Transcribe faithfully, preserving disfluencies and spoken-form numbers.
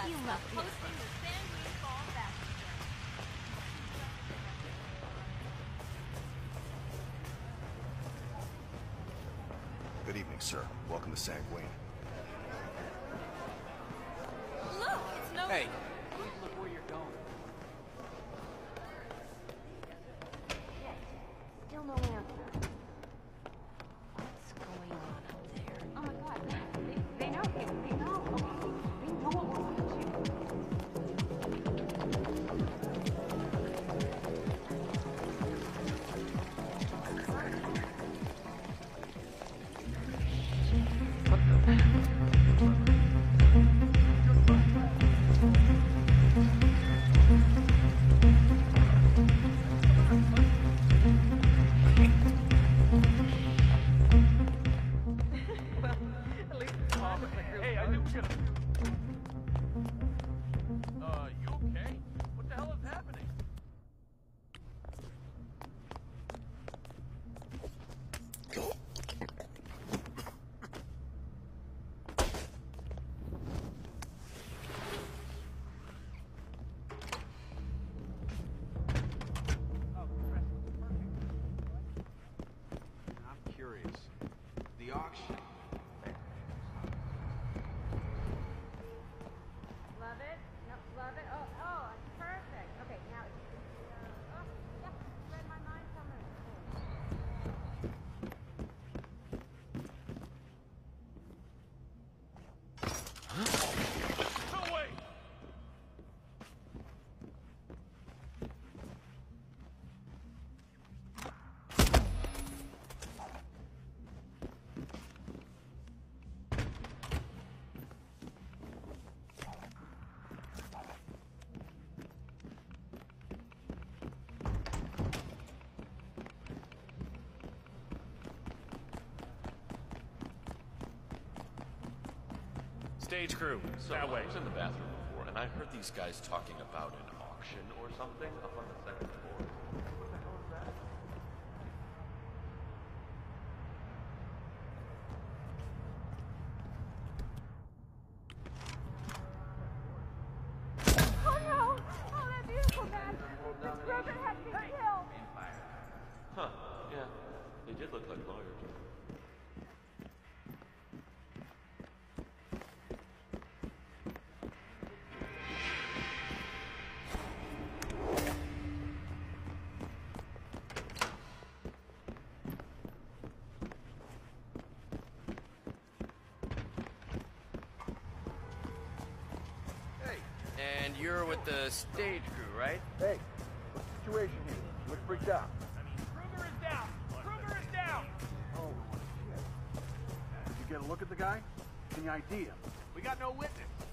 You must be hosting the Sanguine Fall Fashion Good evening, sir. Welcome to Sanguine. Look, it's no. Hey, look where you're going. Still no answer. What's going on up there? Oh my God, they, they know. They, they know. Okay, they know what we're watching. Hey, I knew we were gonna... Uh, you okay? What the hell is happening? I'm curious. The auction. Love it. No, love it. Oh, oh, it's perfect. Okay, now it's. Uh, oh, yeah, read my mind somewhere. No way! Stage crew, So that way. I was in the bathroom before, and I heard these guys talking about an auction or something up on the second floor. What the hell is that? Oh no! Oh, that beautiful man! This broker had to be killed! Huh, yeah. They did look like lawyers. And you're with the stage crew, right? Hey, what's the situation here? You look freaked out. Kruger is down! Kruger is down! Oh, shit. Did you get a look at the guy? Any idea? We got no witness.